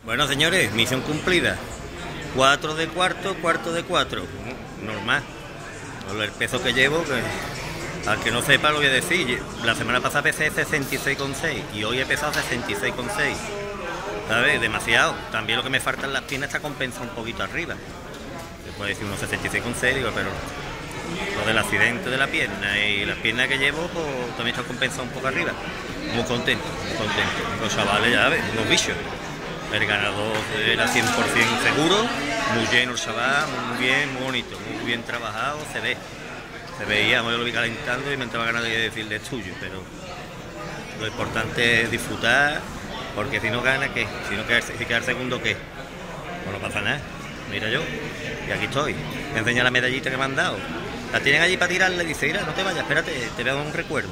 Bueno, señores, misión cumplida. 4 de cuarto, cuarto de 4. Normal. Con el peso que llevo, que al que no sepa lo voy a decir. La semana pasada pesé 66,6 y hoy he pesado 66,6. ¿Sabes? Demasiado. También lo que me faltan las piernas está compensado un poquito arriba. Se puede decir unos 66,6, digo, pero lo del accidente de la pierna y las piernas que llevo, pues también está compensado un poco arriba. Muy contento, muy contento. Los chavales, ya ves, unos bichos. El ganador era 100% seguro, muy lleno el chaval, muy bien, muy bonito, muy bien trabajado, se ve. Se veía, yo lo vi calentando y me entraba ganas de decirle es tuyo, pero lo importante es disfrutar, porque si no gana, ¿qué? Si queda segundo, ¿qué? Pues no pasa nada, mira yo, y aquí estoy. Te enseño la medallita que me han dado. La tienen allí para tirarle y dice, mira, no te vayas, espérate, te voy a dar un recuerdo.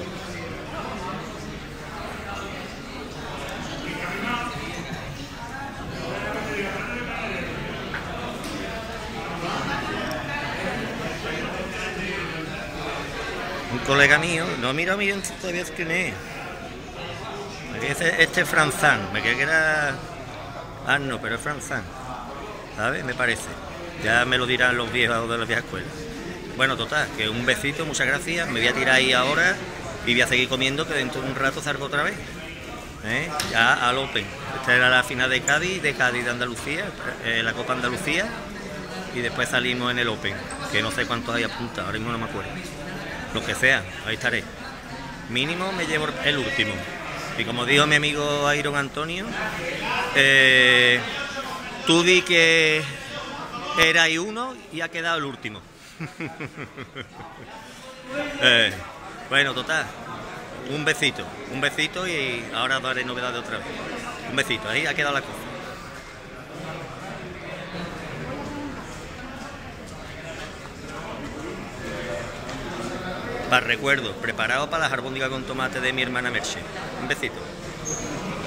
Un colega mío, no mira bien todavía quién es. Este es Franzán, me creía que era Arno, pero es Franzán, ¿sabes? Me parece. Ya me lo dirán los viejos de las viejas escuelas. Bueno, total, que un besito, muchas gracias. Me voy a tirar ahí ahora y voy a seguir comiendo, que dentro de un rato salgo otra vez. Ya al Open. Esta era la final de Cádiz de Andalucía, la Copa Andalucía. Y después salimos en el Open, que no sé cuántos hay apuntados, ahora mismo no me acuerdo. Lo que sea, ahí estaré. Mínimo me llevo el último. Y como dijo mi amigo Iron Antonio, tú di que era ahí uno y ha quedado el último. Bueno, total, un besito y ahora daré novedades otra vez. Un besito, ahí ha quedado la cosa. Para recuerdo, preparado para las albóndigas con tomate de mi hermana Merche. Un besito.